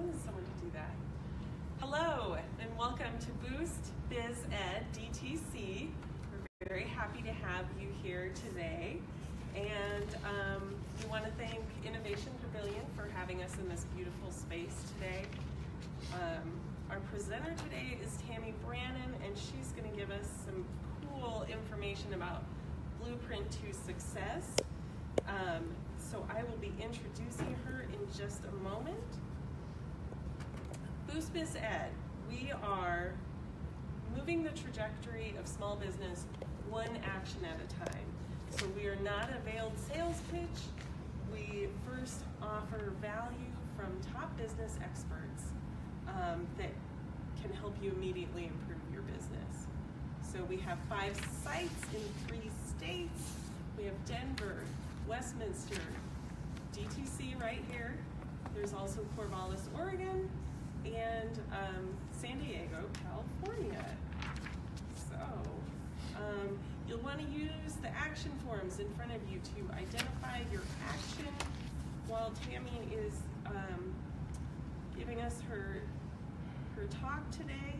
wanted someone to do that. Hello, and welcome to Boost Biz Ed DTC. We're very happy to have you here today. And we want to thank Innovation Pavilion for having us in this beautiful space today. Our presenter today is Tammy Brannon, and she's going to give us some cool information about Blueprint to Success. So I will be introducing her in just a moment. Boost Biz Ed, we are moving the trajectory of small business one action at a time. So we are not a veiled sales pitch. We first offer value from top business experts that can help you immediately improve your business. So we have 5 sites in 3 states. We have Denver, Westminster, DTC right here. There's also Corvallis, Oregon, and San Diego, California. So you'll want to use the action forms in front of you to identify your action while Tammy is giving us her talk today.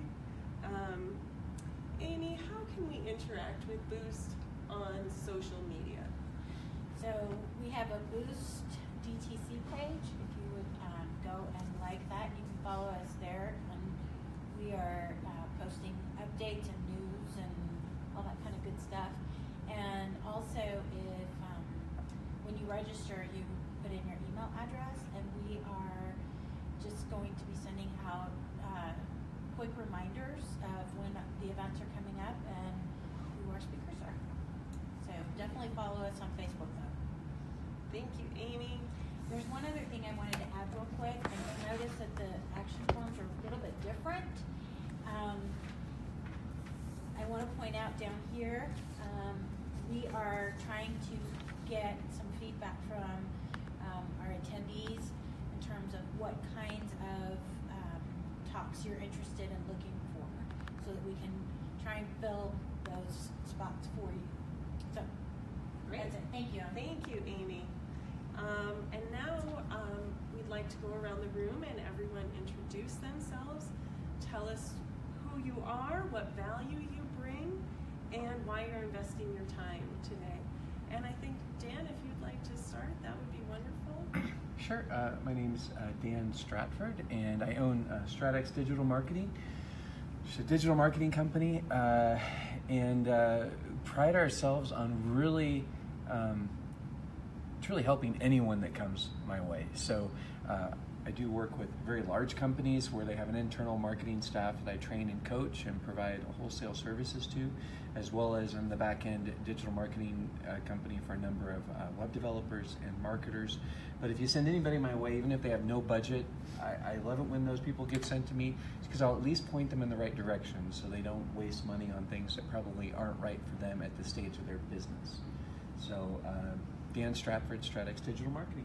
Amy, how can we interact with Boost on social media? So we have a Boost DTC page. If you would go and like that, you can follow us there. And we are posting updates and news and all that kind of good stuff. And also, if when you register, you put in your email address, and we are just going to be sending out quick reminders of when the events are coming up and who our speakers are. So definitely follow us on Facebook, though. Thank you, Amy. There's one other thing I wanted to add real quick, and notice that the action forms are a little bit different. I want to point out down here, we are trying to get some feedback from our attendees in terms of what kinds of talks you're interested in looking for, so that we can try and fill those spots for you. So, great. That's it. Thank you. Thank you, Amy. And now we'd like to go around the room and everyone introduce themselves. Tell us who you are, what value you bring, and why you're investing your time today. And I think, Dan, if you'd like to start, that would be wonderful. Sure. My name's Dan Stratford, and I own StratX Digital Marketing. It's a digital marketing company, and pride ourselves on really truly helping anyone that comes my way. So I do work with very large companies where they have an internal marketing staff that I train and coach and provide wholesale services to, as well as in the back end digital marketing company for a number of web developers and marketers. But if you send anybody my way, even if they have no budget, I love it when those people get sent to me, because I'll at least point them in the right direction so they don't waste money on things that probably aren't right for them at the stage of their business. So Dan Stratford, StratX Digital Marketing.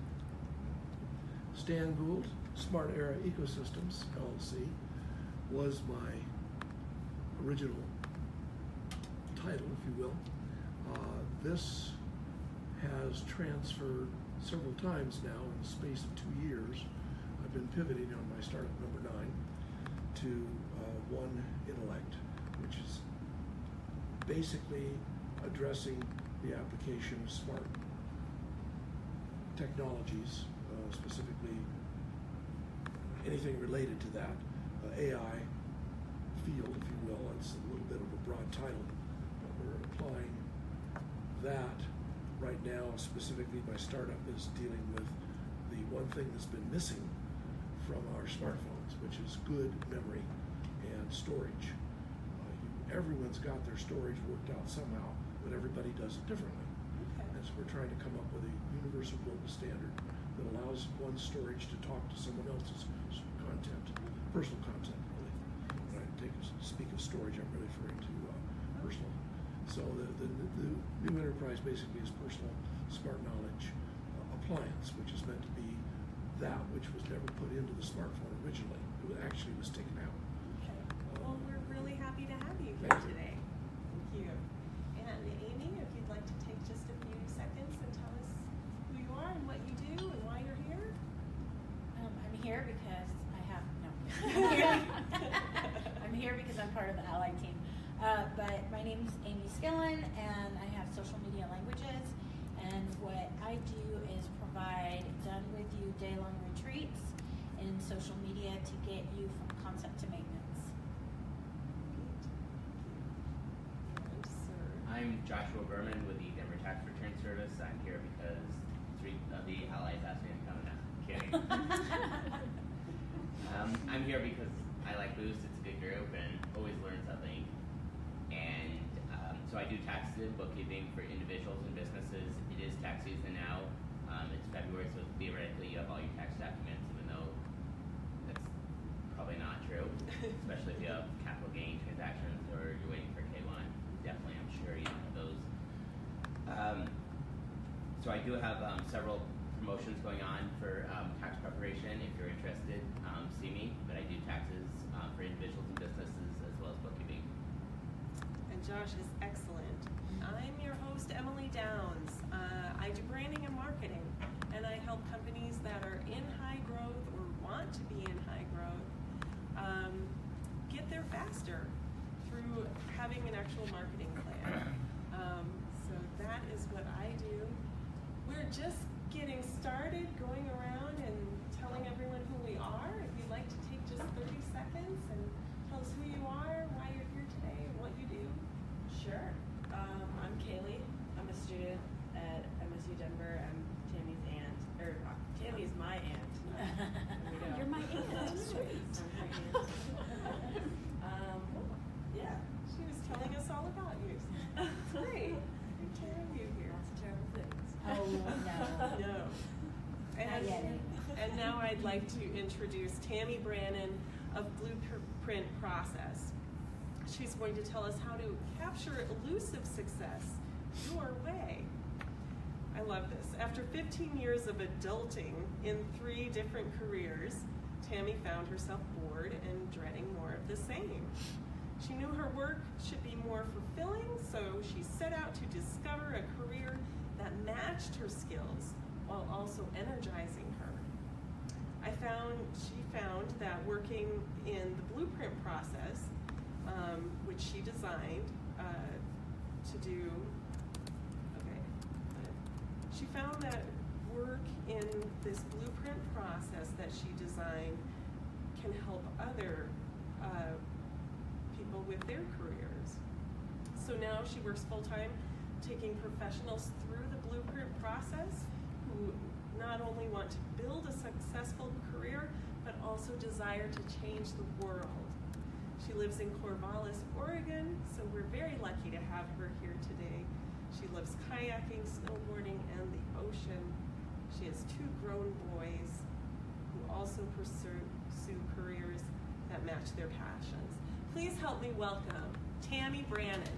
Stan Gould, Smart Era Ecosystems, LLC, was my original title, if you will. This has transferred several times now in the space of 2 years. I've been pivoting on my startup number 9 to One Intellect, which is basically addressing the application of smart technologies, specifically anything related to that, AI field, if you will. It's a little bit of a broad title, but we're applying that right now. Specifically, my startup is dealing with the one thing that's been missing from our smartphones, which is good memory and storage. Everyone's got their storage worked out somehow, but everybody does it differently. Okay. And so we're trying to come up with a universal global standard that allows one storage to talk to someone else's content, personal content, really. When I speak of storage, I'm really referring to personal. So the new enterprise basically is personal smart knowledge appliance, which is meant to be that which was never put into the smartphone originally. It actually was taken out. Okay. Well, we're really happy to have you here Thank you. today. Thank you. And Amy, if you'd like to take just a few seconds and tell us who you are and what you do and why you're here. I'm here because I do is provide done-with-you day-long retreats in social media to get you from concept to maintenance. And sir. I'm Joshua Berman with the Denver Tax Return Service. I'm here because 3 of the allies asked me to come. No, kidding. I'm here because I like Boost. It's a good group and always learn something. And so I do taxes and bookkeeping for individuals and businesses. It is tax season now. It's February, so theoretically you have all your tax documents, even though that's probably not true, especially if you have capital gain transactions or you're waiting for K1. Definitely, I'm sure you have those. So I do have several promotions going on for tax preparation. If you're interested, see me. But I do taxes for individuals and businesses as well as bookkeeping. And Josh is excellent. I'm your host, Emily Downs. I do branding and marketing, and I help companies that are in high growth or want to be in high growth get there faster through having an actual marketing plan. So that is what I do. We're just getting started going around and telling everyone who we are. If you'd like to take just 30 seconds and tell us who you are, why you're here today, and what you do. Sure. I'm Kaylee. I'm a student at MSU Denver. I'm Tammy's aunt, or Tammy's my aunt. There we go. You're my aunt. Sweet. I'm her aunt. Yeah. She was telling us all about you. Great. Good to have you here. Lots of terrible things. Oh, no. No. Not yet, Amy. And now I'd like to introduce Tammy Brannon of Blueprint Process. She's going to tell us how to capture elusive success your way. I love this. After 15 years of adulting in 3 different careers, Tammy found herself bored and dreading more of the same. She knew her work should be more fulfilling, so she set out to discover a career that matched her skills while also energizing her. She found that working in the Blueprint Process, which she designed to do, she found that work in this Blueprint Process that she designed can help other people with their careers. So now she works full-time, taking professionals through the Blueprint Process who not only want to build a successful career, but also desire to change the world. She lives in Corvallis, Oregon, so we're very lucky to have her here today. She loves kayaking, snowboarding, and the ocean. She has 2 grown boys who also pursue careers that match their passions. Please help me welcome Tammy Brannon.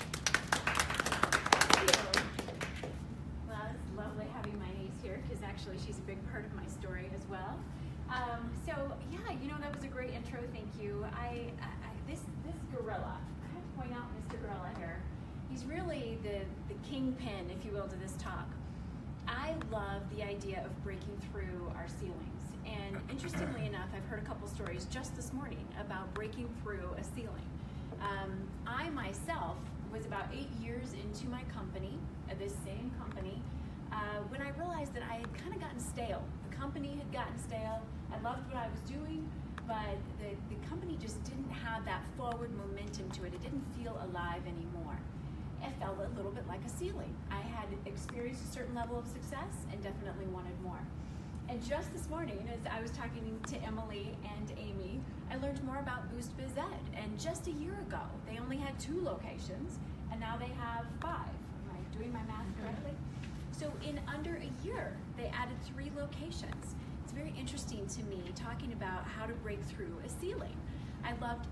Well, it's lovely having my niece here because actually she's a big part of my story as well. So yeah, that was a great intro. Thank you. This gorilla, I have to point out Mr. Gorilla here. He's really the kingpin, if you will, to this talk. I love the idea of breaking through our ceilings. And interestingly enough, I've heard a couple stories just this morning about breaking through a ceiling. I myself was about 8 years into my company, this same company, when I realized that I had kind of gotten stale. The company had gotten stale. I loved what I was doing, but the company just didn't have that forward momentum to it. It didn't feel alive anymore. It felt a little bit like a ceiling. I had experienced a certain level of success and definitely wanted more. And just this morning, as I was talking to Emily and Amy, I learned more about Boost Biz Ed. And just a year ago, they only had 2 locations, and now they have 5. Am I doing my math correctly? So in under a year, they added 3 locations. It's very interesting to me talking about how to break through a ceiling. I loved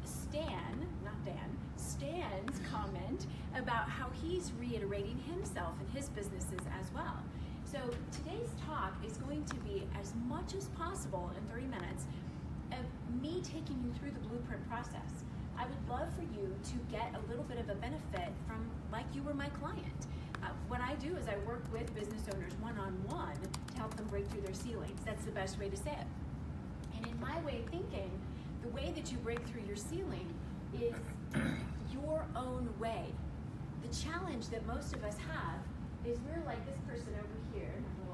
Stan's comment about how he's reiterating himself and his businesses as well. So today's talk is going to be as much as possible in 30 minutes of me taking you through the Blueprint Process. I would love for you to get a little bit of a benefit from like you were my client. What I do is I work with business owners one-on-one to help them break through their ceilings. That's the best way to say it. And in my way of thinking, the way that you break through your ceiling is your own way. The challenge that most of us have is we're like this person over here, and I'm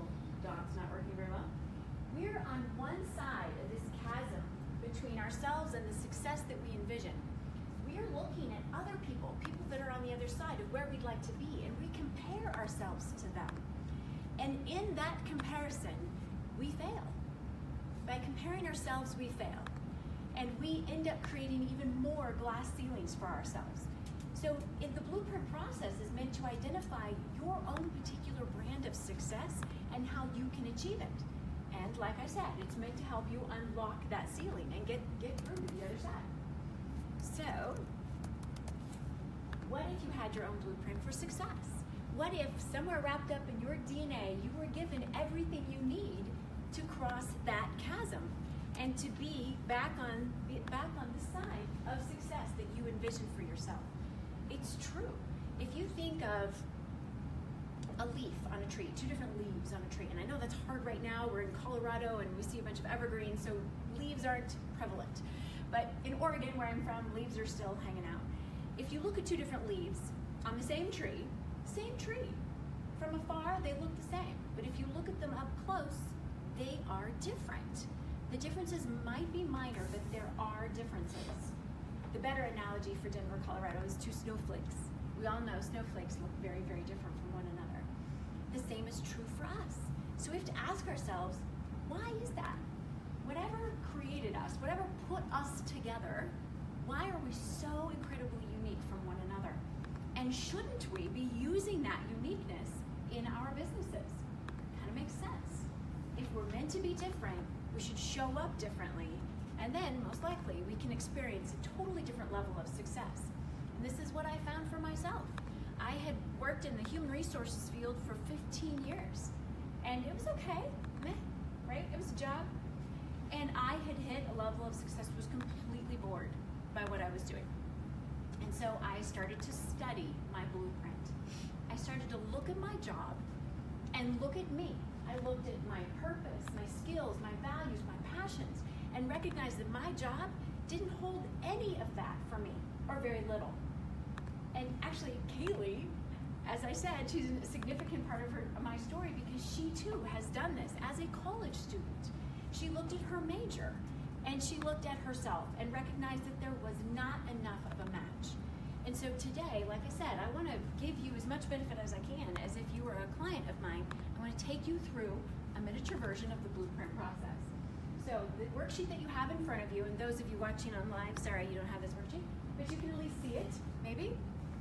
on the other side of where we'd like to be, and we compare ourselves to them. And in that comparison, we fail. By comparing ourselves, we fail. And we end up creating even more glass ceilings for ourselves. So the blueprint process is meant to identify your own particular brand of success and how you can achieve it. And like I said, it's meant to help you unlock that ceiling and get through to the other side. So, what if you had your own blueprint for success? What if somewhere wrapped up in your DNA, you were given everything you need to cross that chasm and to be back on the side of success that you envision for yourself? It's true. If you think of a leaf on a tree, two different leaves on a tree, and I know that's hard right now. We're in Colorado and we see a bunch of evergreens, so leaves aren't prevalent. But in Oregon, where I'm from, leaves are still hanging out. If you look at two different leaves on the same tree, from afar they look the same. But if you look at them up close, they are different. The differences might be minor, but there are differences. The better analogy for Denver, Colorado is two snowflakes. We all know snowflakes look very, very different from one another. The same is true for us. So we have to ask ourselves, why is that? Whatever created us, whatever put us together, why are we so incredibly unique from one another? And shouldn't we be using that uniqueness in our businesses? Kind of makes sense. If we're meant to be different, we should show up differently, and then most likely we can experience a totally different level of success. And this is what I found for myself. I had worked in the human resources field for 15 years, and it was okay, right? It was a job. And I had hit a level of success, was completely bored by what I was doing. And so I started to study my blueprint. I started to look at my job and look at me. I looked at my purpose, my skills, my values, my passions, and recognized that my job didn't hold any of that for me, or very little. And actually, Kaylee, as I said, she's a significant part of my story because she too has done this as a college student. She looked at her major and she looked at herself and recognized that there was not enough of a match. And so today, like I said, I want to give you as much benefit as I can as if you were a client of mine. I want to take you through a miniature version of the blueprint process. So the worksheet that you have in front of you, and those of you watching on live, sorry you don't have this worksheet, but you can at least see it, maybe.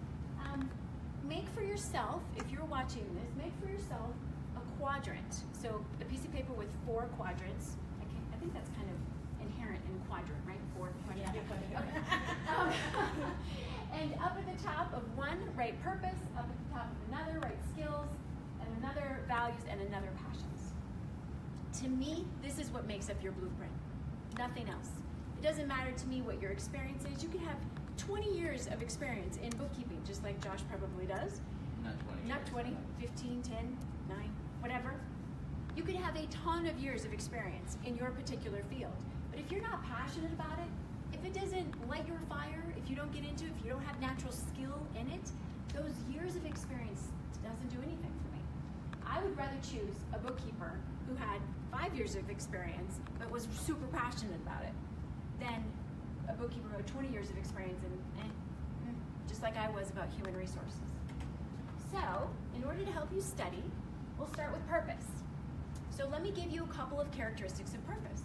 Make for yourself, if you're watching this, make for yourself a quadrant. So a piece of paper with 4 quadrants. I think that's kind of inherent in quadrant, right? 4 quadrants. Yeah. Okay. And up at the top of one, write purpose. Up at the top of another, write skills, and another values, and another passions. To me, this is what makes up your blueprint. Nothing else. It doesn't matter to me what your experience is. You can have 20 years of experience in bookkeeping, just like Josh probably does. Not 20, 15, 10, 9, whatever. You could have a ton of years of experience in your particular field. But if you're not passionate about it, if it doesn't light your fire, if you don't get into it, if you don't have natural skill in it, those years of experience doesn't do anything for me. I would rather choose a bookkeeper who had 5 years of experience but was super passionate about it than a bookkeeper who had 20 years of experience and just like I was about human resources. So, in order to help you study, we'll start with purpose. So let me give you a couple of characteristics of purpose.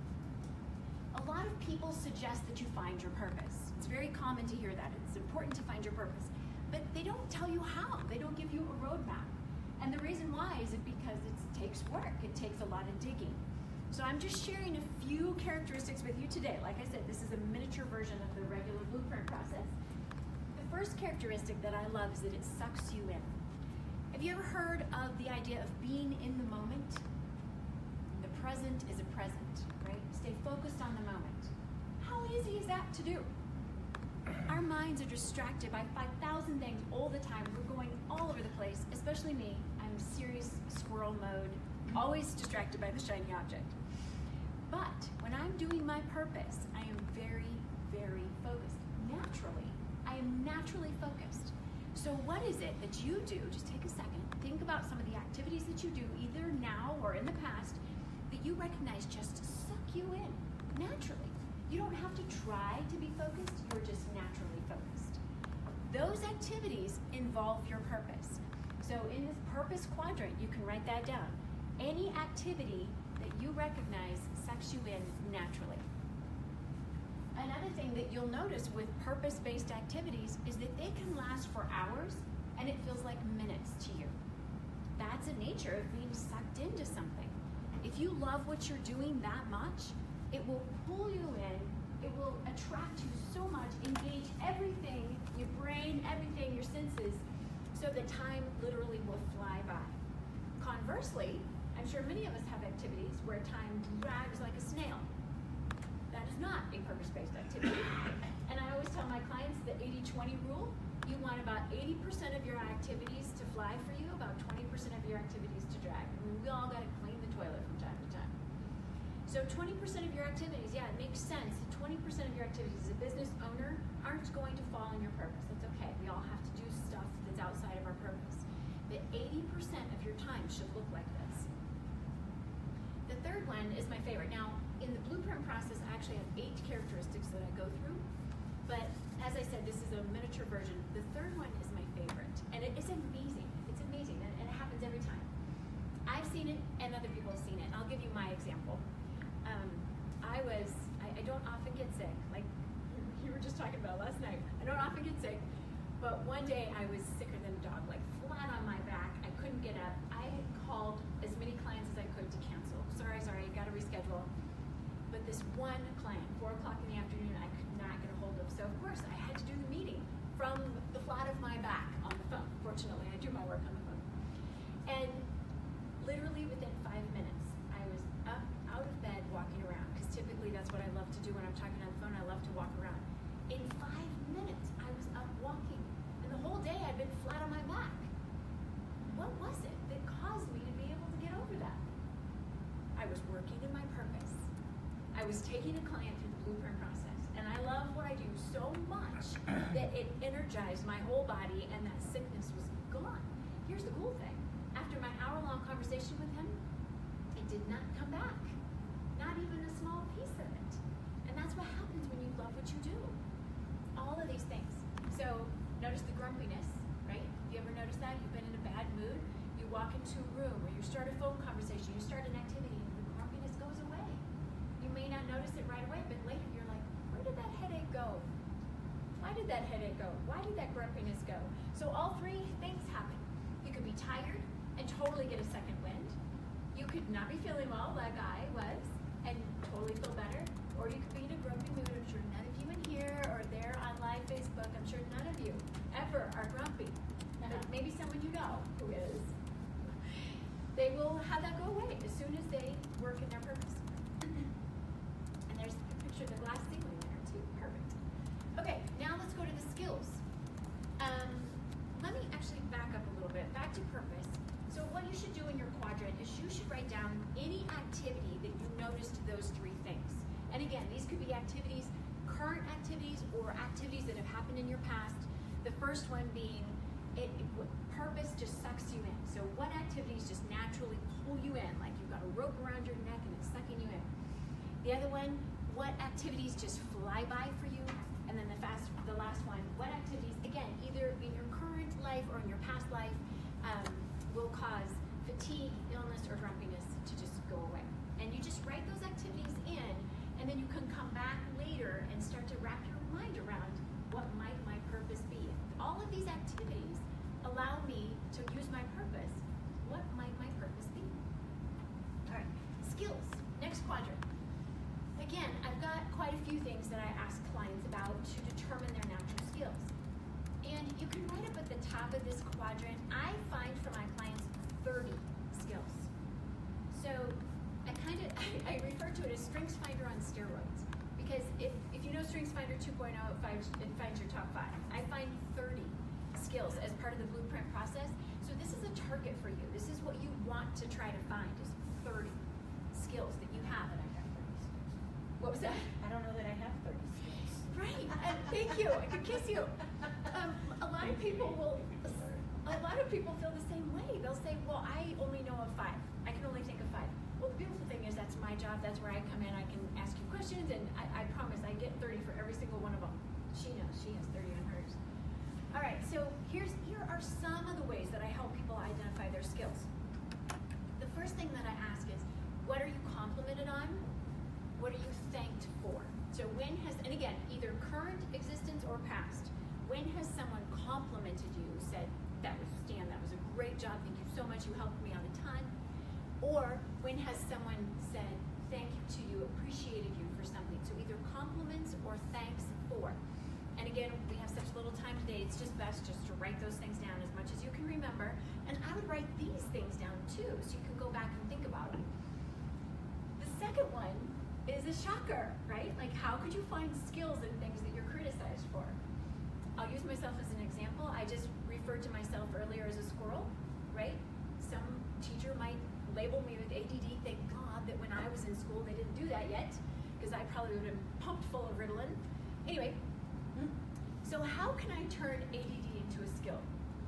A lot of people suggest that you find your purpose. It's very common to hear that. It's important to find your purpose. But they don't tell you how. They don't give you a roadmap. And the reason why is because it takes work. It takes a lot of digging. So I'm just sharing a few characteristics with you today. Like I said, this is a miniature version of the regular blueprint process. The first characteristic that I love is that it sucks you in. Have you ever heard of the idea of being in the moment? The present is a present, right? Stay focused on the moment. How easy is that to do? Our minds are distracted by 5,000 things all the time. We're going all over the place, especially me. I'm serious squirrel mode, always distracted by the shiny object. But when I'm doing my purpose, I am very, very focused. Naturally, I am naturally focused. So what is it that you do? Just take a second. Think about some of the activities that you do, either now or in the past, that you recognize just suck you in naturally. You don't have to try to be focused. You're just naturally focused. Those activities involve your purpose. So in this purpose quadrant, you can write that down. Any activity that you recognize sucks you in naturally. Another thing that you'll notice with purpose-based activities is that they can last for hours and it feels like minutes to you. That's the nature of being sucked into something. If you love what you're doing that much, it will pull you in, it will attract you so much, engage everything, your brain, everything, your senses, so the time literally will fly by. Conversely, I'm sure many of us have activities where time drags like a snail. That is not a purpose-based activity. And I always tell my clients the 80-20 rule. You want about 80% of your activities to fly for you, about 20% of your activities to drag. I mean, we all got to clean the toilet from time to time. So 20% of your activities, yeah, it makes sense. 20% of your activities as a business owner aren't going to fall in your purpose. That's okay. We all have to do stuff that's outside of our purpose. But 80% of your time should look like this. The third one is my favorite. Now, in the blueprint process, I actually have 8 characteristics that I go through. But as I said, this is a miniature version. The third one is my favorite. And it is amazing. It's amazing. And it happens every time. I've seen it and other people have seen it. I'll give you my example. I don't often get sick. Like you were just talking about last night. I don't often get sick. But one day I was sicker than a dog, like flat on my back. I couldn't get up. I had called as many clients as I could to cancel. Sorry, you got to reschedule. But this one client, 4 o'clock in the afternoon, I could not get a hold of. So of course I had to do the meeting from the flat of my back on the phone. Fortunately, I do my work on the phone. And literally within 5 minutes, I was up, out of bed, walking around. Because typically that's what I love to do when I'm talking on the phone. I love to walk around. In 5 minutes, I was up walking. And the whole day I'd been flat on my back. What was it that caused me to be able to get over that? I was working in my purpose. I was taking a client through the blueprint process. And I love what I do so much that it energized my whole body and that sickness was gone. Here's the cool thing. After my hour-long conversation with him, it did not come back. Not even a small piece of it. And that's what happens when you love what you do. All of these things. So notice the grumpiness, right? You ever notice that? You've been in a bad mood. You walk into a room or you start a phone conversation, you start an activity, and the grumpiness goes away. You may not notice it right away, but later you're like, where did that headache go? Why did that headache go? Why did that grumpiness go? So all 3 things happen. You could be tired and totally get a second wind. You could not be feeling well like I was and totally feel better. Or you could be in a grumpy mood. I'm sure none of you in here or there on live Facebook, I'm sure none of you ever are grumpy. But maybe someone you know who is. They will have that go away as soon as they work in their purpose. And there's a picture of the glass ceiling there too. Perfect. Okay, now let's go to the skills. Let me actually back up a little bit. Back to purpose. So what you should do in your quadrant is you should write down any activity that you noticed those 3 things. And again, these could be activities, current activities, or activities that have happened in your past. The first one being, purpose just sucks you in. So what activities just naturally pull you in, like you've got a rope around your neck and it's sucking you in. The other one, what activities just fly by for you? And then the last one, what activities, again, either in your current life or in your past life, will cause fatigue, illness, or grumpiness to just go away. And you just write those activities in, and then you can come back later and start to wrap your mind around what might my purpose be. If all of these activities allow me to use my purpose, what might my purpose be? All right, skills, next quadrant. Again, I've got quite a few things that I ask clients about to determine their natural skills. And you can write up at the top of this quadrant, I find for my clients 30 skills. So I refer to it as StrengthsFinder on steroids. Because if you know StrengthsFinder 2.0, it finds your top 5. I find 30 skills as part of the blueprint process. So this is a target for you. This is what you want to try to find, is 30 skills that you have. That I have 30 skills. What was that? I don't know that I have 30 skills. Right, thank you, I could kiss you. A lot of people feel the same way. They'll say, well, I only know of 5. I can only think of 5. Well, the beautiful thing is that's my job. That's where I come in. I can ask you questions, and I promise I get 30 for every single one of them. She knows. She has 30 on hers. All right, so here are some of the ways that I help people identify their skills. The first thing that I ask is, what are you complimented on? What are you thanked for? So when has, and again, either current existence or past, when has someone complimented you, said, that was Stan, that was a great job, thank you so much, you helped me out a ton? Or when has someone said, thank you to you, appreciated you for something? So either compliments or thanks for. And again, we have such little time today, it's just best just to write those things down as much as you can remember. And I would write these things down too, so you can go back and think about them. The second one is a shocker, right? Like, how could you find skills in things that you're criticized for? I'll use myself as an example. I just referred to myself earlier as a squirrel, right? Some teacher might label me with ADD. Thank God that when I was in school they didn't do that yet, because I probably would have been pumped full of Ritalin. Anyway, so how can I turn ADD into a skill?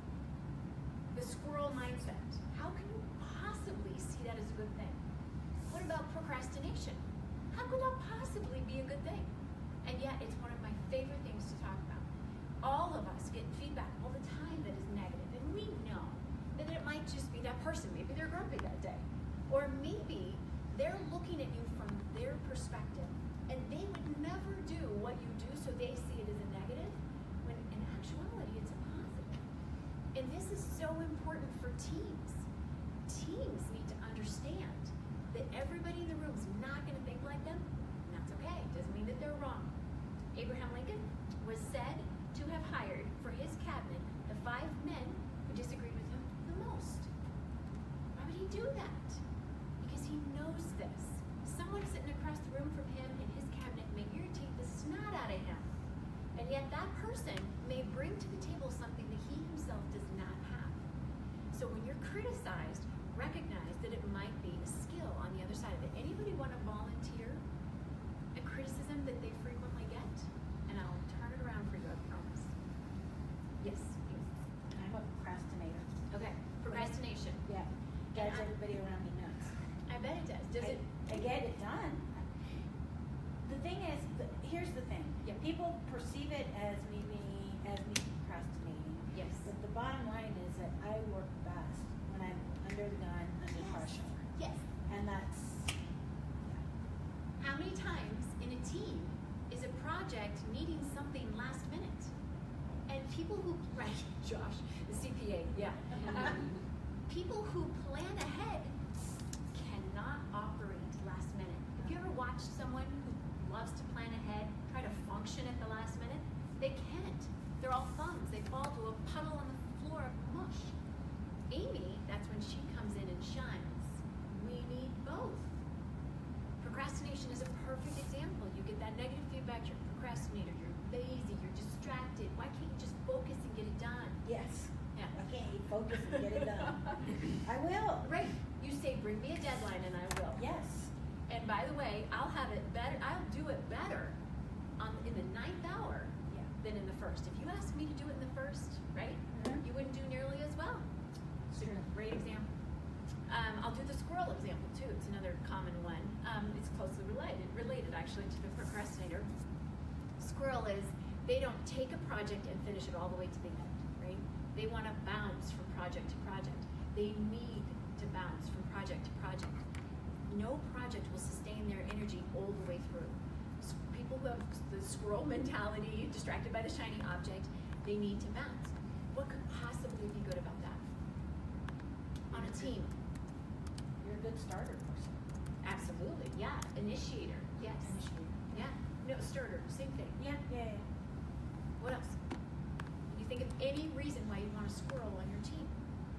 The squirrel mindset. How can you possibly see that as a good thing? What about procrastination? How could that possibly be a good thing? And yet it's one of my favorite things to talk about. All of us get feedback all the time that is negative, and we know that it might just be that person. Maybe they're grumpy that day. Or maybe they're looking at you from their perspective, and they would never do what you do, so they see it as a negative, when in actuality it's a positive. And this is so important for teams. Teams need to understand that everybody in the room is not going to think like them, and that's okay. It doesn't mean that they're wrong. Abraham Lincoln was said to have hired for his cabinet the 5 men who disagreed with him the most. Why would he do that? Because he knows this. Someone sitting across the room from him in his cabinet may irritate the snot out of him, and yet that person may bring to the table something that he himself does not have. So when you're criticized, recognize that it might be a skill on the other side of it. Anybody want to volunteer a criticism that they frequently get? And I'll turn it around for you, I promise. Yes, please. I'm a procrastinator. Okay, procrastination. Yeah, drives everybody around me nuts. I bet it does. Does it? I get it done. The thing is, here's the thing. Yep. People perceive it as me procrastinating. Yes. But the bottom line is that I work best when I'm under the gun, under pressure. Yes. And that's, How many times in a team is a project needing something last minute? And people who, right, Josh, the CPA, yeah. People who plan ahead cannot operate last minute. Have you ever watched someone who loves to plan ahead try to function at the last minute? They can't. They're all thumbs. They fall to a puddle on the floor of mush. Amy, that's when she comes in and shines. We need both. Procrastination is a perfect example. You get that negative feedback, you're a procrastinator, you're lazy, you're distracted. Why can't you just focus and get it done? yes. Yeah. Okay, focus and get it done. I will. Right. You say, bring me a deadline and I will. Yes. And by the way, I'll have it better, I'll do it better in the 9th hour Yeah. than in the 1st. If you asked me to do it in the 1st, right, you wouldn't do nearly as well. So great example. I'll do the squirrel example too. It's another common one. It's closely related actually to the procrastinator. Squirrel is, they don't take a project and finish it all the way to the end, right? They want to bounce from project to project. They need to bounce from project to project. No project will sustain their energy all the way through. People who have the squirrel mentality, distracted by the shiny object, they need to bounce. What could possibly be good about that? On a team. You're a good starter person. Absolutely, yeah. Initiator, yes. Yeah. No, starter, same thing. Yeah. Yeah. What else? Can you think of any reason why you want a squirrel on your team?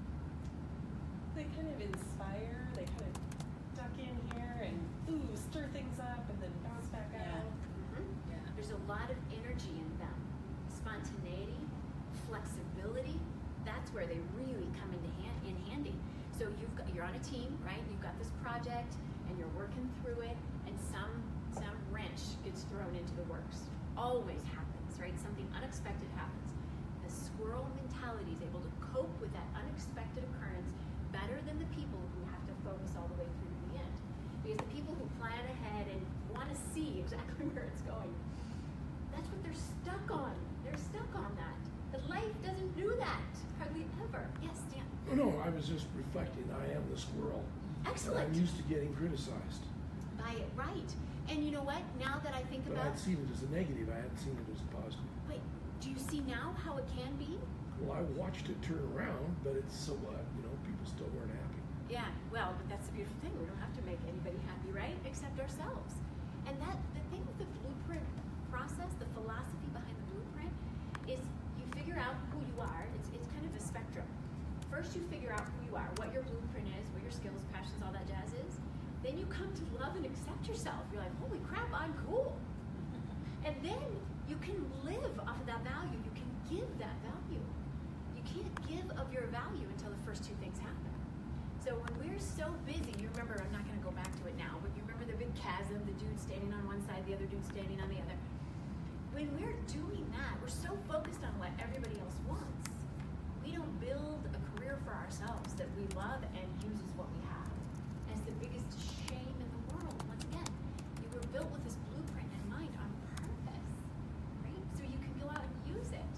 They kind of inspire, they kind of duck in here and stir things up and then bounce back out. Yeah. There's a lot of energy in them. Spontaneity, flexibility, that's where they really come in handy. So you're on a team, right? You've got this project and you're working through it, and some wrench gets thrown into the works. Always happens, right? Something unexpected happens. The squirrel mentality is able to cope with that unexpected occurrence better than the people who have to focus all the way through to the end. Because the people who plan ahead and want to see exactly where it's going, that's what they're stuck on. They're stuck on that. The life doesn't do that, hardly ever. Yes, Dan? No, I was just reflecting. I am the squirrel. Excellent. And I'm used to getting criticized. By it, right. And you know what? Now that I think But about I'd seen it as a negative. I hadn't seen it as a positive. wait, do you see now how it can be? Well, I watched it turn around, but it's so what? You know, people still weren't happy. Yeah, well, but that's the beautiful thing. We don't have to make anybody happy, right? Except ourselves. And that the thing with the blueprint process, the philosophy behind the blueprint, is you figure out who you are. It's kind of a spectrum. First, you figure out who you are, what your blueprint is, what your skills, passions, all that jazz is. Then you come to love and accept yourself. You're like, holy crap, I'm cool. And then you can live off of that value. You can give that value. You can't give of your value until the first two things happen. So when we're so busy, you remember, I'm not going to go back to it now, but you remember the big chasm, the dude standing on one side, the other dude standing on the other. When we're doing that, we're so focused on what everybody else wants. We don't build a career for ourselves that we love and uses what we have. And it's the biggest shame in the world. Once again, you were built with this blueprint in mind on purpose, right? So you can go out and use it.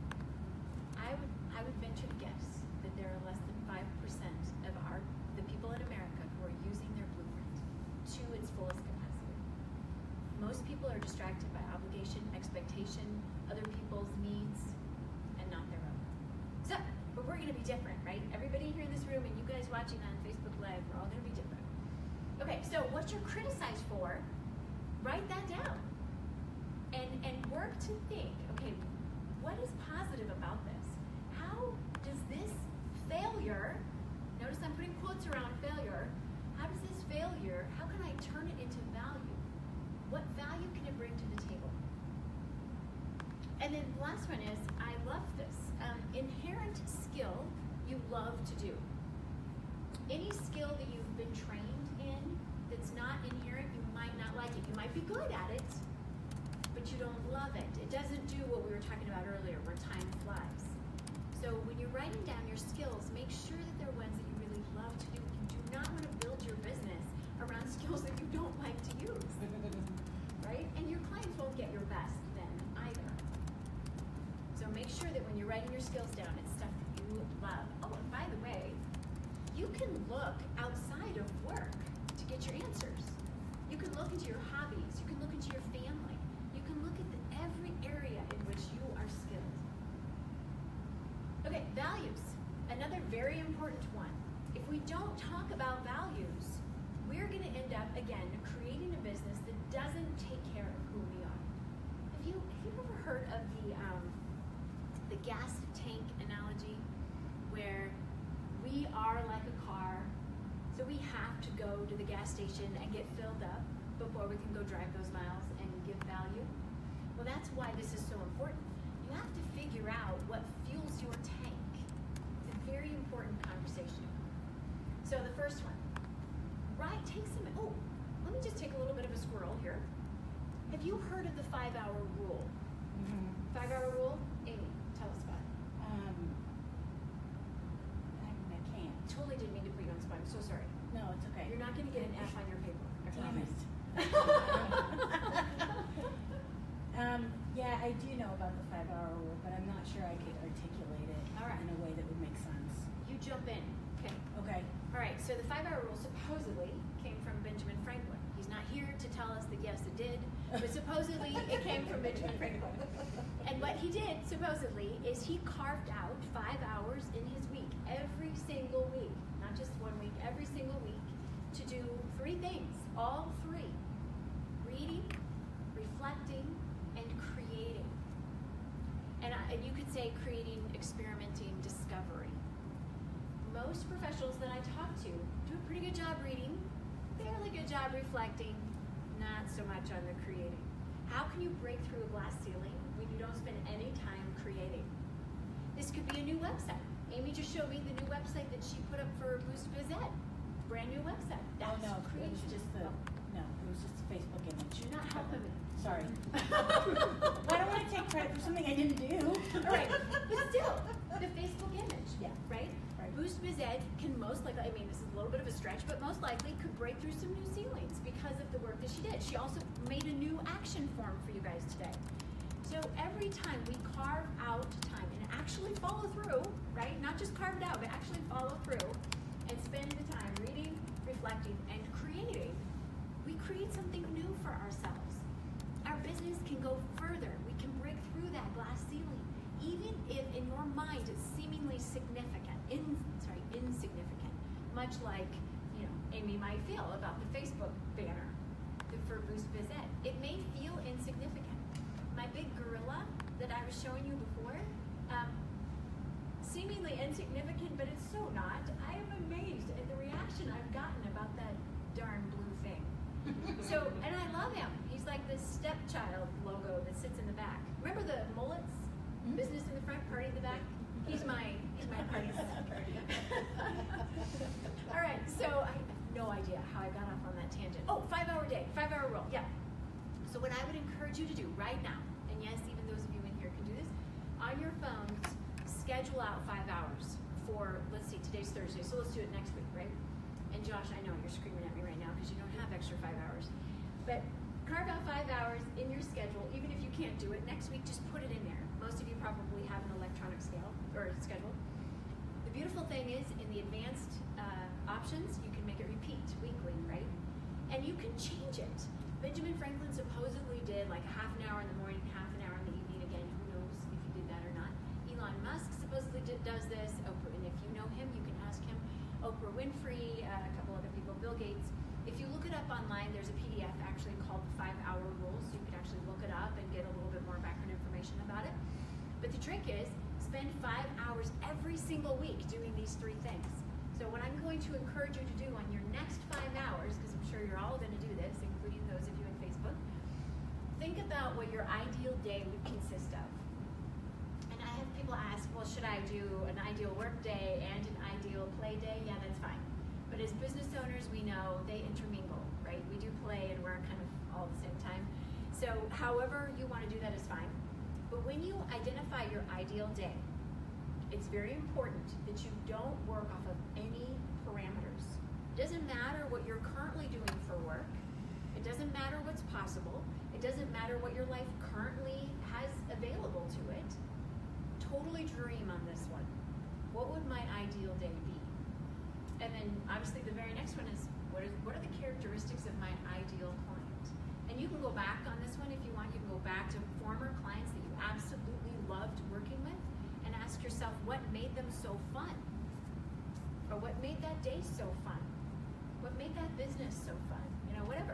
I would venture to guess that there are less than 5% of the people in America who are using their blueprint to its fullest capacity. Most people are distracted by obligation, expectation, other people's needs, and not their own. So, but we're going to be different, right? Everybody here in this room and you guys watching on Facebook Live, we're all going to be different. Okay, so what you're criticized for, write that down. And work to think, okay, what is positive about this? How does this failure, notice I'm putting quotes around failure, how does this failure, how can I turn it into value? What value can it bring to the table? And then the last one is, I love this, inherent skill you love to do. Any skill that you've been trained in that's not inherent, you might not like it. You might be good at it, but you don't love it. It doesn't do what we were talking about earlier, where time flies. So when you're writing down your skills, make sure that they're ones that you really love to do. You do not want to build your business around skills that you don't like to use, right? And your clients won't get your best then either. So make sure that when you're writing your skills down, it's stuff that you love. Oh, and by the way, you can look outside of work to get your answers. You can look into your hobbies. You can look into your family. You can look at every area in which you are skilled. Okay, values. Another very important one. If we don't talk about values, we're going to end up, again, creating a business that doesn't take care of who we are. Have you ever heard of the gas tank analogy, where we are like a car, so we have to go to the gas station and get filled up before we can go drive those miles and give value? Well, that's why this is so important. You have to figure out what fuels your tank. It's a very important conversation. So the first one, right, take some, oh, let me just take a little bit of a squirrel here. Have you heard of the 5-hour rule? 5-hour rule? Amy, tell us about it. I can't. Totally didn't mean to put you on the spot. I'm so sorry. No, it's okay. You're not going to get an F on your paper. I Damn promise. it. Yeah, I do know about the 5-hour rule, but I'm not sure I could articulate it All right. in a way that would make sense. You jump in. Okay. Okay. All right, so the 5-hour rule supposedly came from Benjamin Franklin. He's not here to tell us that yes, it did, but supposedly it came from Benjamin Franklin. And what he did, supposedly, is he carved out 5 hours in his week, every single week, not just 1 week, every single week, to do 3 things, all 3. Reading, reflecting, and creating. And you could say creating, experimenting, discovery. Most professionals that I talk to do a pretty good job reading, fairly good job reflecting, not so much on the creating. How can you break through a glass ceiling when you don't spend any time creating? This could be a new website. Amy just showed me the new website that she put up for Boost Biz Ed. Brand new website. That's it was creation. just Oh. it was just a Facebook image. Do not help him. Sorry. Well, I don't want to take credit for something I didn't do. All right, but still, the Facebook image, Yeah. right? Right. Boost Biz Ed can most likely, I mean, this is a little bit of a stretch, but most likely could break through some new ceilings because of the work that she did. She also made a new action form for you guys today. So every time we carve out time and actually follow through, right? Not just carve it out, but actually follow through and spend the time reading, reflecting, and creating, we create something new for ourselves. Our business can go further. We can break through that glass ceiling, even if in your mind it's seemingly insignificant, much like, Amy might feel about the Facebook banner for Boost Biz Ed. It may feel insignificant. My big gorilla that I was showing you before, seemingly insignificant, but it's so not. I am amazed at the reaction I've gotten about that darn blue thing. So, and I love him. He's like this stepchild logo that sits in the back. Remember the mullets? Business in the front, party in the back? He's my party secretary. All right, so I have no idea how I got off on that tangent. Oh, 5-hour day, 5-hour rule, yeah. So what I would encourage you to do right now, and yes, even those of you in here can do this, on your phones, schedule out 5 hours for, let's see, today's Thursday, so let's do it next week, right? And Josh, I know you're screaming at me right now because you don't have extra 5 hours. But carve out 5 hours in your schedule, even if you can't do it next week, just put it in there. Most of you probably have an electronic scale or schedule. The beautiful thing is, in the advanced options, you can make it repeat weekly, right? And you can change it. Benjamin Franklin supposedly did like a half an hour in the morning, half an hour in the evening. Again, who knows if he did that or not. Elon Musk supposedly does this. Oprah, and if you know him, you can ask him. Oprah Winfrey, a couple other people, Bill Gates. If you look it up online, there's a PDF actually called the 5-hour rule, so you can actually look it up and get a little bit more background information about it. But the trick is, spend 5 hours every single week doing these 3 things. So what I'm going to encourage you to do on your next 5 hours, because I'm sure you're all going to do this, including those of you in Facebook, think about what your ideal day would consist of. And I have people ask, well, should I do an ideal work day and an ideal play day? Yeah, that's fine. But as business owners, we know they intermingle, right? We do play and work kind of all at the same time. So however you want to do that is fine. But when you identify your ideal day, it's very important that you don't work off of any parameters. It doesn't matter what you're currently doing for work. It doesn't matter what's possible. It doesn't matter what your life currently has available to it. Totally dream on this one. What would my ideal day be? And then obviously the very next one is, what are the characteristics of my ideal client? And you can go back on this one if you want. You can go back to former clients that you absolutely loved working with and ask yourself what made them so fun, or what made that day so fun, what made that business so fun, whatever.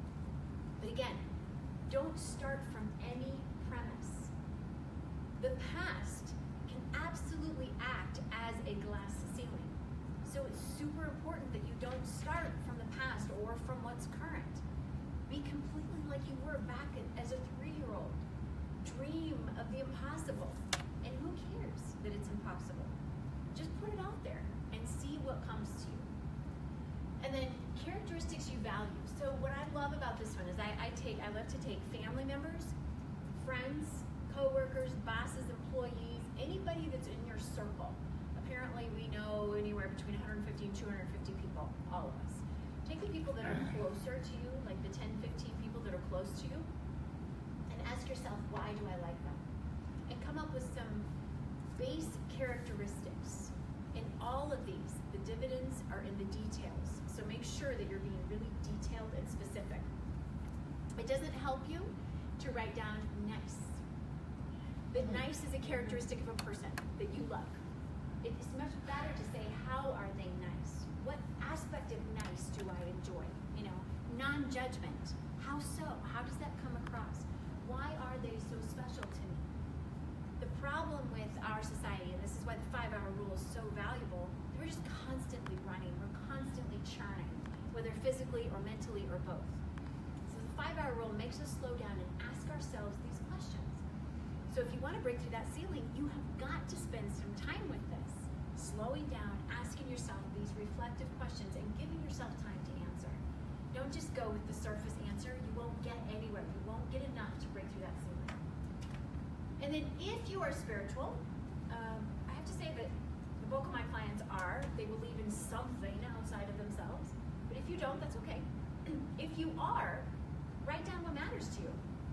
But again, don't start from any premise. The past can absolutely act as a glass ceiling. So it's super important that you don't start from the past or from what's current. Be completely like you were back as a 3-year-old. Dream of the impossible. And who cares that it's impossible? Just put it out there and see what comes to you. And then characteristics you value. So what I love about this one is I love to take family members, friends, co-workers, bosses, employees, anybody that's in your circle. Apparently we know anywhere between 150 and 250 people, all of us. Take the people that are closer to you, like the 10, 15 people that are close to you, and ask yourself, why do I like them? And come up with some base characteristics. In all of these, the dividends are in the details. So make sure that you're being really detailed and specific. It doesn't help you to write down nice. That nice is a characteristic of a person that you love. It's much better to say, how are they nice? What aspect of nice do I enjoy? Non-judgment. How so? How does that come across? Why are they so special to me? The problem with our society, and this is why the 5-hour rule is so valuable, we're just constantly running, we're constantly churning, whether physically or mentally or both. So the 5-hour rule makes us slow down and ask ourselves these questions. So if you want to break through that ceiling, you have got to spend some time with this, slowing down, asking yourself these reflective questions and giving yourself time to answer. Don't just go with the surface answer. You won't get anywhere. You won't get enough to break through that ceiling. And then if you are spiritual, I have to say that the bulk of my clients they believe in something outside of themselves. But if you don't, that's okay. If you are, write down what matters to you.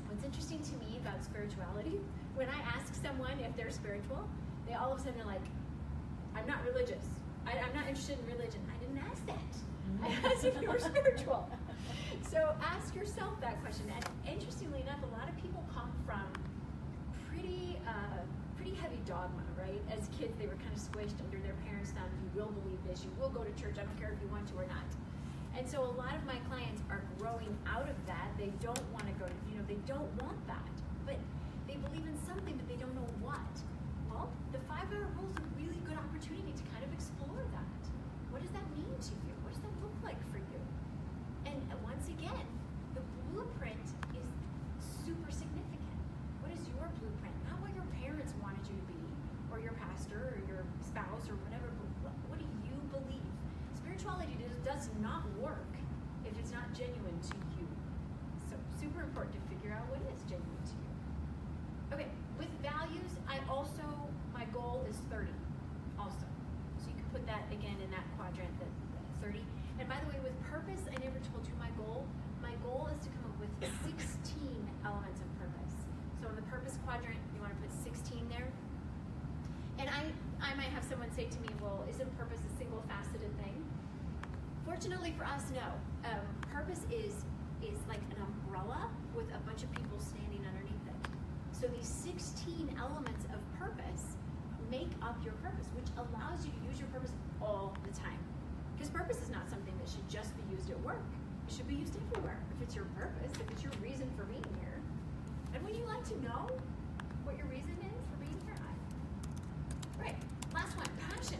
What's interesting to me about spirituality, when I ask someone if they're spiritual, they all of a sudden are like, I'm not religious. I'm not interested in religion. I didn't ask that. I asked if you were spiritual. So ask yourself that question. And interestingly enough, a lot of people come from pretty heavy dogma, right? As kids, they were kind of squished under their parents' thumb. You will believe this. You will go to church. I don't care if you want to or not. And so a lot of my clients are growing out of that. They don't want to go to, they don't want that. But they believe in something, but they don't know what. Well, the 5-hour rule is a really good opportunity to kind of explore that. What does that mean to you? What does that look like for you? And once again, the blueprint is super significant. What is your blueprint? Not what your parents wanted you to be, or your pastor, or your spouse, or whatever. But what do you believe? Spirituality does not work if it's not genuine to you. So super important to figure out what is genuine to you. Okay, with values, my goal is 30 also. So you can put that again in that quadrant, that 30. And by the way, with purpose, I never told you my goal. My goal is to come up with 16 elements of purpose. So in the purpose quadrant, you want to put 16 there. And I might have someone say to me, well, isn't purpose a single faceted thing? Fortunately for us, no. Purpose is like an umbrella with a bunch of people standing underneath it. So these 16 elements of purpose make up your purpose, which allows you to use your purpose all the time. Because purpose is not something that should just be used at work. It should be used everywhere. If it's your purpose, if it's your reason for being here. And would you like to know what your reason is for being here? Right, last one, passions.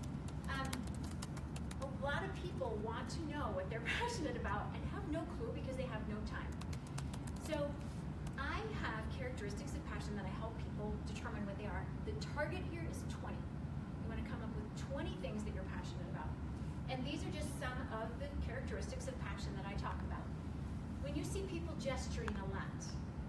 A lot of people want to know what they're passionate about and have no clue because they have no time. So I have characteristics of passion that I help people determine what they are. The target here is 20. You want to come up with 20 things that you're passionate about. And these are just some of the characteristics of passion that I talk about. When you see people gesturing a lot,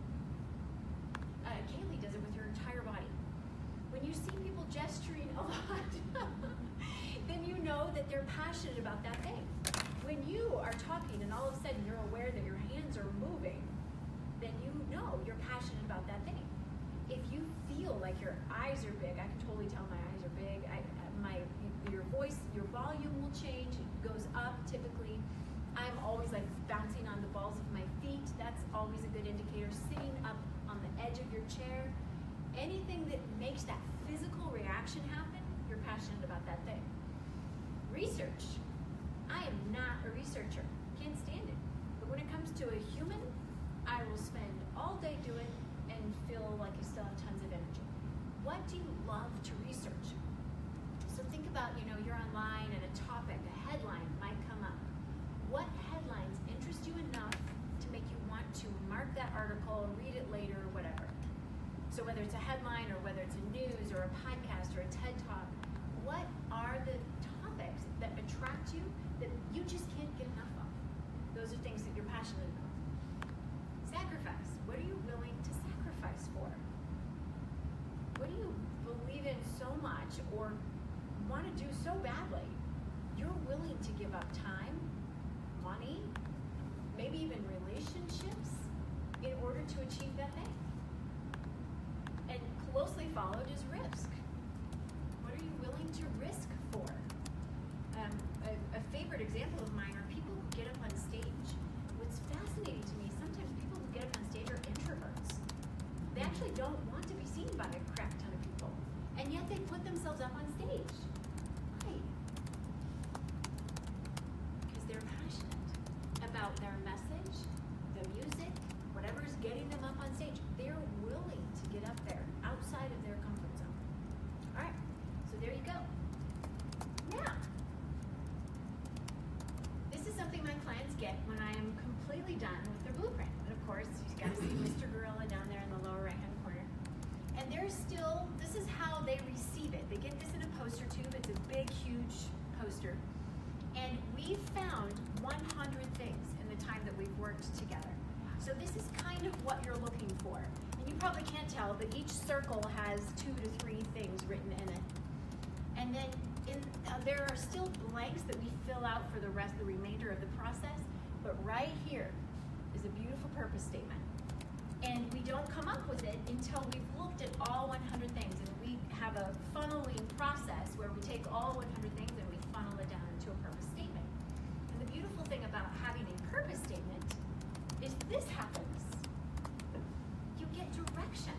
Kaylee does it with her entire body. When you see people gesturing a lot, then you know that they're passionate about that thing. When you are talking and all of a sudden you're aware that your hands are moving, then you know you're passionate about that thing. If you feel like your eyes are big, I can totally tell my eyes are big. Your voice, your volume will change. It goes up typically. I'm always like bouncing on the balls of my feet. That's always a good indicator. Sitting up on the edge of your chair. Anything that makes that physical reaction happen, you're passionate about that thing. Research. I am not a researcher. Can't stand it. But when it comes to a human, I will spend all day doing and feel like I still have tons of energy. What do you love to research? So think about, you're online and a topic, a headline might come up. What headlines interest you enough to make you want to mark that article, read it later, or whatever? So whether it's a headline or whether it's a news or a podcast or a TED Talk, what are the topics that attract you that you just can't get enough of? Those are things that you're passionate about. Sacrifice. What are you willing to sacrifice for? What do you believe in so much or want to do so badly? You're willing to give up time, money, maybe even relationships in order to achieve that thing. And closely followed is risk. What are you willing to risk for? A favorite example of mine are people who get up on stage. What's fascinating to me, sometimes people who get up on stage are introverts. They actually don't want to be seen by a crap ton of people. And yet they put themselves up on stage. Why? Because they're passionate about their message, the music, whatever's getting them up on stage. They're willing to get up there outside of their comfort zone. All right, so there you go. Now, this is something my clients get when I am completely done with their blueprint. And of course, you've got to see Mr. Gorilla down there in the lower right-hand corner. And there's still, this is how they receive it. They get this in a poster tube. It's a big, huge poster. And we've found 100 things in the time that we've worked together. So this is kind of what you're looking for. And you probably can't tell, but each circle has 2 to 3 things written in it. And then there are still blanks that we fill out for the remainder of the process. But right here is a beautiful purpose statement. And we don't come up with it until we've looked at all 100 things. And we have a funneling process where we take all 100 things and we funnel it down into a purpose statement. And the beautiful thing about having a purpose statement is this happens. You get direction.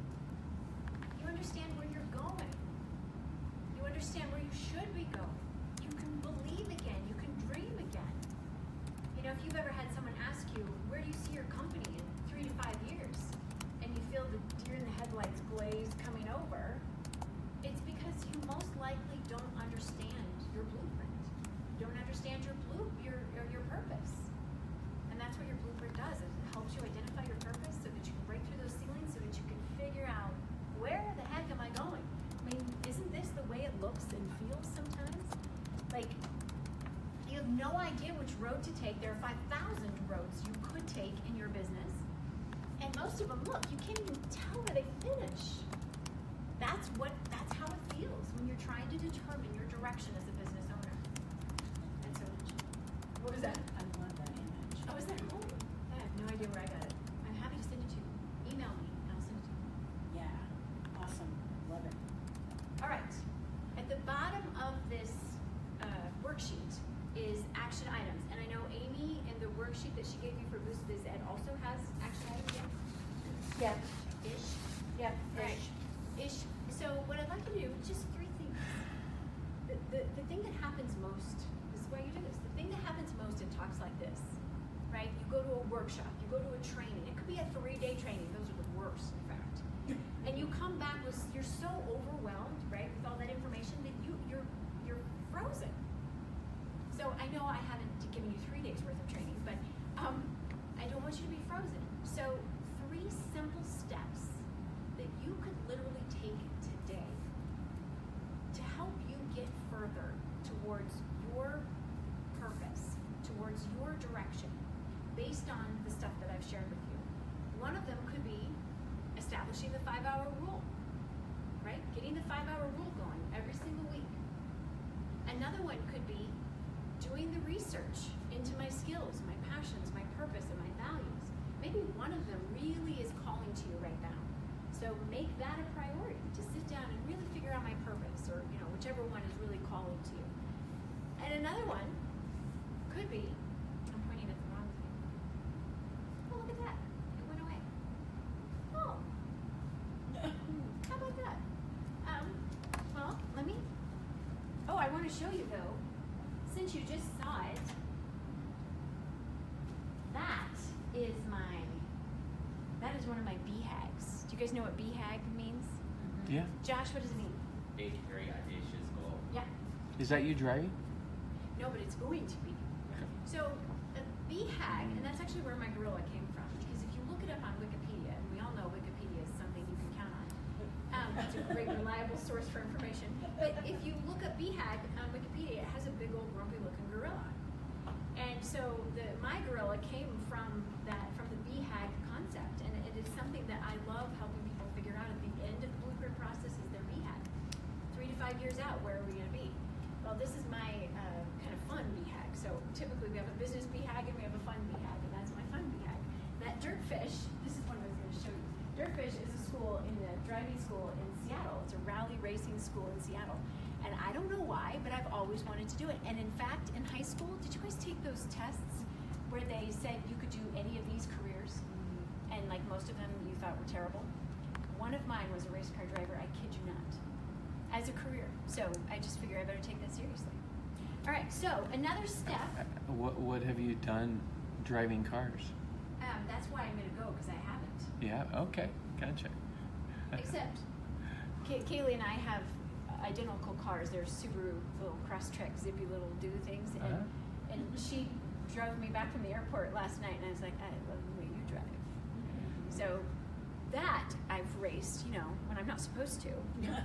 You understand where you're going. You understand where you should be going. You can believe again. You can dream again. You know, if you've ever had someone ask you, where do you see your company in 3 to 5 years? And you feel the deer in the headlights glaze coming over, it's because you most likely don't understand your blueprint. You don't understand your purpose. And that's what your blueprint does. It helps you identify your purpose so that you can break through those ceilings, so that you can figure out, where the heck am I going? I mean, isn't this the way it looks and feels sometimes? Like, you have no idea which road to take. There are 5,000 roads you could take in your business. And most of them, look, you can't even tell where they finish. That's how it feels when you're trying to determine your direction as a business owner. And so, what was that? I love that image. Oh, is that cool? I have no idea where I got it. I'm happy to send it to you. Email me and I'll send it to you. Yeah, awesome. Love it. All right. At the bottom of this worksheet is action items. And I know Amy, in the worksheet that she gave you for Boost Biz Ed, also has action items. Yeah. Ish. Yeah. Right. Ish. So what I'd like to do, just 3 things. The thing that happens most, this is why you do this, the thing that happens most in talks like this, right? You go to a workshop, you go to a training. It could be a 3-day training. Those are the worst, in fact. And you come back with, you're so overwhelmed, right, with all that information that you're frozen. So I know I haven't given you 3 days worth of training, but I don't want you to be frozen. So 3 simple steps that you could literally take today to help you get further towards your purpose, towards your direction, based on the stuff that I've shared with you. One of them could be establishing the 5-hour rule, right? Getting the 5-hour rule going every single week. Another one could be doing the research into my skills, my passions, my purpose, and my values. Maybe one of them really is calling to you right now. So make that a priority, to sit down and really figure out my purpose, or whichever one is really calling to you. And another one could be, I'm pointing at the wrong thing. Oh, look at that. It went away. Oh. How about that? Well, I want to show you though, since you just saw it, that is one of my BHAGs. Do you guys know what BHAG means? Yeah. Josh, what does it mean? Big, very audacious goal. Yeah. Is that you driving? No, but it's going to be. So a BHAG, and that's actually where my gorilla came from, because if you look it up on Wikipedia, and we all know Wikipedia is something you can count on. It's a great, reliable source for information. But if you look up BHAG on Wikipedia, it has a big old grumpy-looking gorilla. And so my gorilla came from the BHAG concept, and it is something that I love helping people figure out at the end of the blueprint process is their BHAG. 3 to 5 years out, where are we going to be? Well, this is my kind of fun BHAG. So typically we have a business BHAG and we have a fun BHAG, and that's my fun BHAG. That Dirtfish, this is one I was going to show you. Dirtfish is a school driving school in Seattle. It's a rally racing school in Seattle. And I don't know why, but I've always wanted to do it. And in fact, in high school, did you guys take those tests where they said you could do any of these careers? And like most of them you thought were terrible? One of mine was a race car driver, I kid you not, as a career. So I just figured I better take that seriously. All right, so another step. What have you done driving cars? That's why I'm going to go, because I haven't. Yeah, okay, gotcha. Except, Kaylee and I have identical cars. They're Subaru little Crosstrek zippy little do things. And, and she drove me back from the airport last night, and I was like, I love the way you drive. So that I've raced, when I'm not supposed to.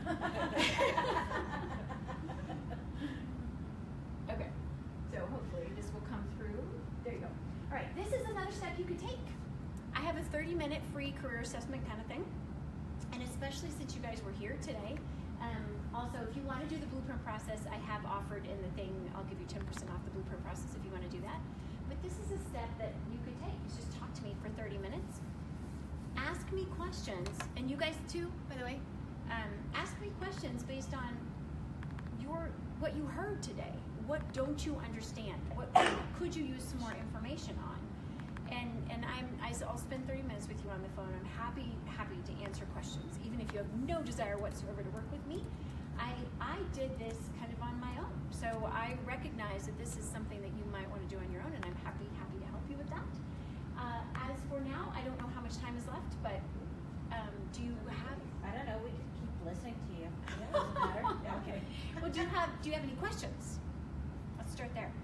Okay, so hopefully this will come through. There you go. All right, this is another step you could take. I have a 30-minute free career assessment kind of thing. And especially since you guys were here today, also, if you want to do the blueprint process, I have offered in the thing, I'll give you 10% off the blueprint process if you want to do that. But this is a step that you could take. It's just talk to me for 30 minutes. me questions, and you guys too, by the way. Ask me questions based on what you heard today. What don't you understand? What could you use some more information on? And I'll spend 30 minutes with you on the phone. I'm happy to answer questions, even if you have no desire whatsoever to work with me. I did this kind of on my own, so I recognize that this is something that you might want to do on your own, and I'm happy to help you with that. As for now, I don't know how much time is left, but do you have? I don't know. We could keep listening to you. Doesn't matter. Okay. Well, do you have any questions? Let's start there.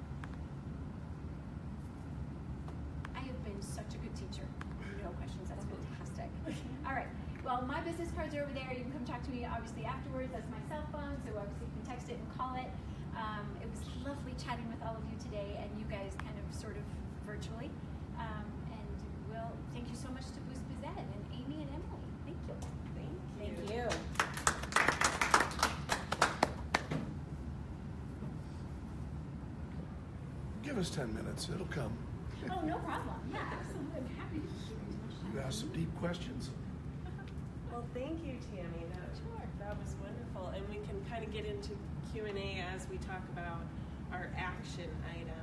I have been such a good teacher. No questions. That's fantastic. All right. Well, my business cards are over there. You can come talk to me, obviously, afterwards. That's my cell phone, so obviously you can text it and call it. It was lovely chatting with all of you today, and you guys kind of sort of virtually. And thank you so much to Boost Biz Ed and Amy and Emily. Thank you. Thank you. Give us 10 minutes. It'll come. Oh, no problem. Yeah, absolutely. I'm happy to do as You asked some deep questions. Well, thank you, Tammy. That was wonderful, and we can kind of get into Q&A as we talk about our action item.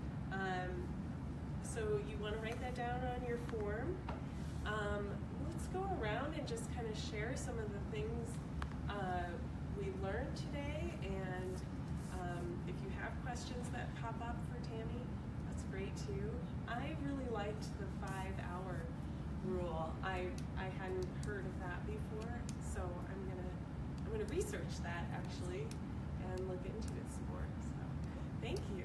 So you want to write that down on your form. Let's go around and just kind of share some of the things we learned today, and if you have questions that pop up for Tammy, that's great too. I really liked the 5-hour rule. I hadn't heard of that before, so I'm gonna research that actually and look into it some more. So thank you.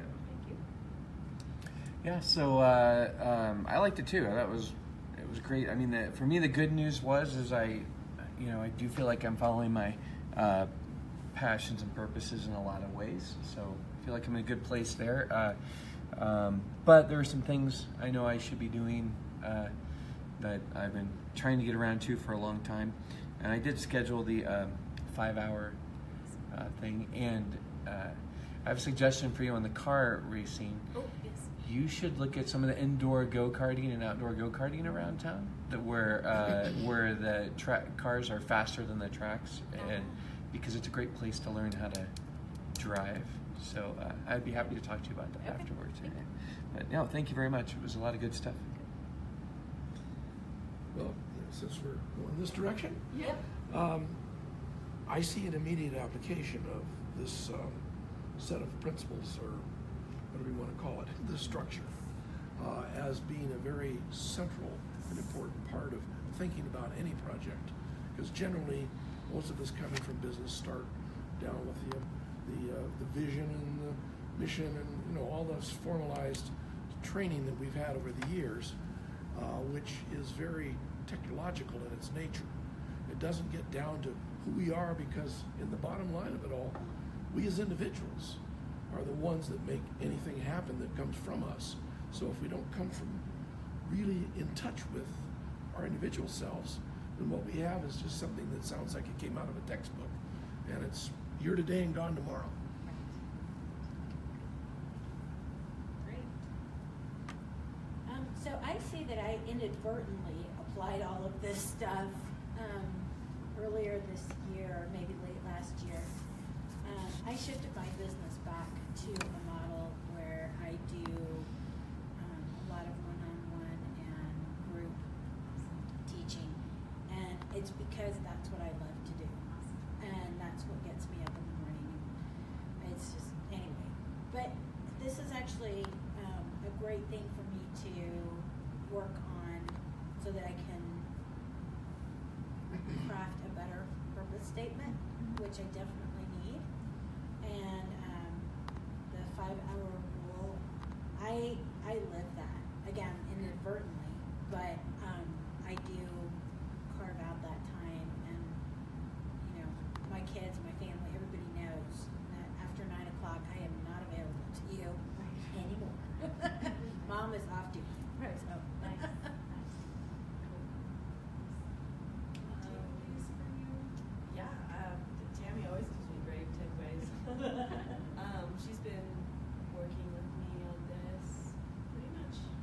Yeah, so I liked it too. It was great. I mean, for me, the good news is I do feel like I'm following my passions and purposes in a lot of ways. So I feel like I'm in a good place there. But there are some things I know I should be doing that I've been trying to get around to for a long time. And I did schedule the 5-hour thing. And I have a suggestion for you on the car racing. Oh, yes. You should look at some of the indoor go-karting and outdoor go-karting around town, where the cars are faster than the tracks, and because it's a great place to learn how to drive. So I'd be happy to talk to you about that afterwards. But no, thank you very much. It was a lot of good stuff. Well, since we're going this direction, Yep. I see an immediate application of this set of principles, or whatever you want to call it, this structure, as being a very central and important part of thinking about any project. Because generally, most of us coming from business start down with the vision and the mission and all this formalized training that we've had over the years, which is very technological in its nature. It doesn't get down to who we are, because in the bottom line of it all, we as individuals are the ones that make anything happen that comes from us. So if we don't come from really in touch with our individual selves, then what we have is just something that sounds like it came out of a textbook, and it's here today and gone tomorrow. Great. So I see that I inadvertently applied all of this stuff earlier this year, or maybe late last year. I shifted my business back to a model where I do a lot of one-on-one and group teaching, and it's because that's what I love to do, and that's what gets me up in the morning. It's just, anyway. But this is actually a great thing for me to work on, so that I can craft a better purpose statement, which I definitely need. And the 5-hour rule, I live that, again, inadvertently, but I do carve out that time, and my kids, my family, everybody knows that after 9 o'clock I am not available to you anymore. Mom is off duty. Right. So. Nice. Tammy always gives me great takeaways. She's been working with me on this pretty much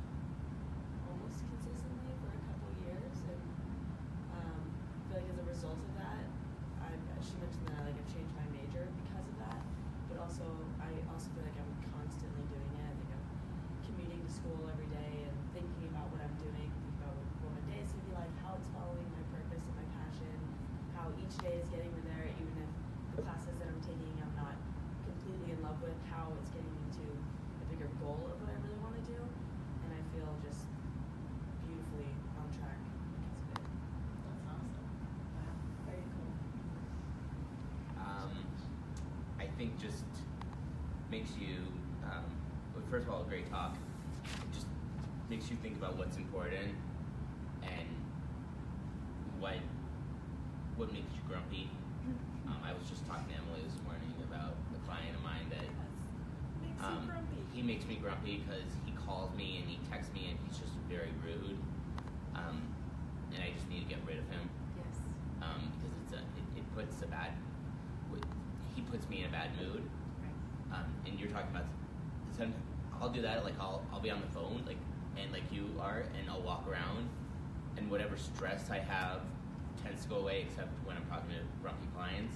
just makes you, well, first of all, a great talk. It just makes you think about what's important and what makes you grumpy. I was just talking to Emily this morning about a client of mine that Makes you grumpy. he makes me grumpy because he calls me and he texts me and he's just very rude, and I just need to get rid of him Yes. because he puts me in a bad mood. Right. And you're talking about, I'll do that, like I'll be on the phone, like, and like you are, and I'll walk around, and whatever stress I have tends to go away, except when I'm talking to grumpy clients.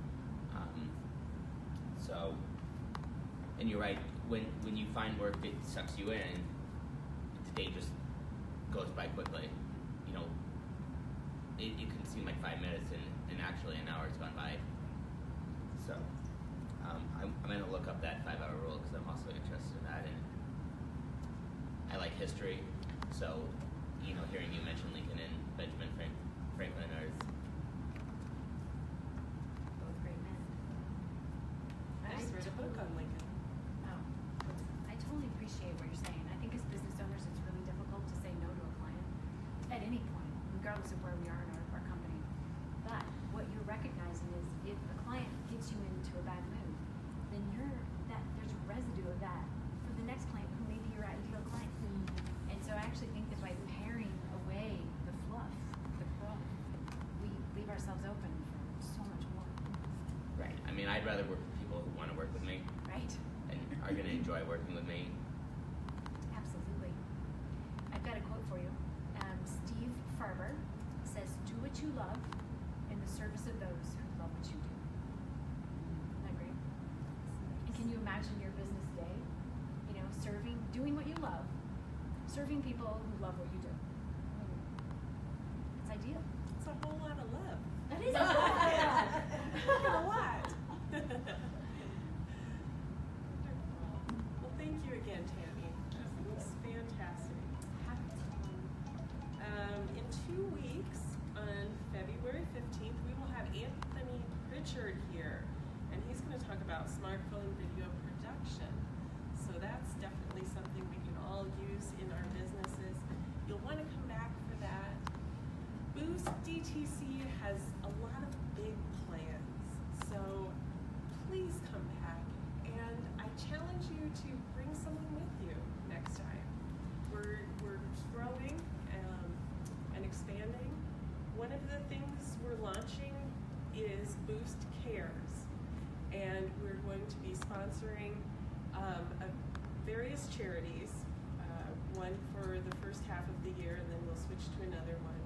So, and you're right, when you find work that sucks you in, the day just goes by quickly. You know, it can seem like 5 minutes, and actually an hour's gone by. So, I'm going to look up that 5-hour rule because I'm also interested in that, and I like history, so, you know, hearing you mention Lincoln and Benjamin Franklin are Both great men. I just read a book on Lincoln. Oh, I totally appreciate what you're saying. I think as business owners, it's really difficult to say no to a client at any point, regardless of where we are in our company. But what you're recognizing is if a client gets you into a bad mood, then there's a residue of that for the next client who may be your ideal client. And so I actually think that by paring away the fluff, the gruff, we leave ourselves open for so much more. right. I mean, I'd rather work with people who want to work with me Right? and are going to enjoy working with me. Absolutely. I've got a quote for you. Steve Farber says, "Do what you love in the service of those who love what you do." Isn't that great? And can you imagine your business day? You know, doing what you love, serving people who love what you do. It's ideal. It's a whole lot of love. That is a lot. A lot. Well, thank you again, Tammy. That was fantastic. In 2 weeks, on February 15th, we will have Anthony Pritchard here, and he's going to talk about smartphone video production. So that's definitely something we can all use in our businesses. You'll want to come back for that. Boost DTC has a lot of big plans, so please come back, and I challenge you to bring someone with you next time. We're growing and expanding. One of the things we're launching is Boost Cares, and we're going to be sponsoring various charities, one for the first half of the year, and then we'll switch to another one.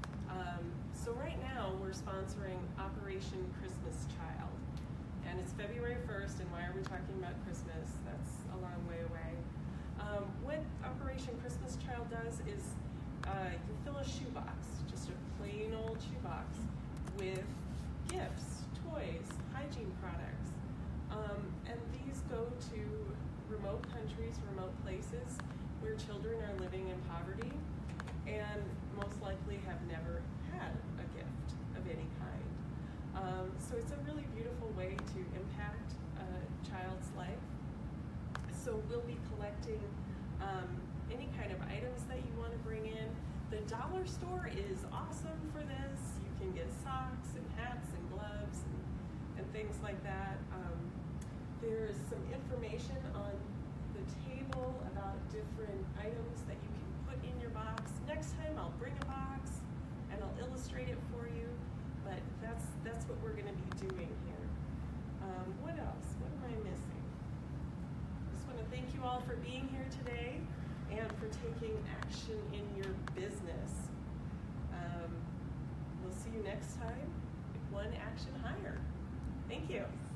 So right now we're sponsoring Operation Christmas Child, and it's February 1st, and why are we talking about Christmas? That's a long way away. What Operation Christmas Child does is you fill a shoebox, just a plain old shoebox, with gifts, toys, hygiene products, and these go to remote countries, remote places where children are living in poverty and most likely have never had a gift of any kind. So it's a really beautiful way to impact a child's life. So we'll be collecting any kind of items that you want to bring in. The dollar store is awesome for this. You can get socks and hats and gloves and things like that. There's some information on the table about different items that you can put in your box. Next time I'll bring a box and I'll illustrate it for you, but that's what we're going to be doing here. What else? What am I missing? Just want to thank you all for being here today and for taking action in your business. We'll see you next time. One action higher. Thank you.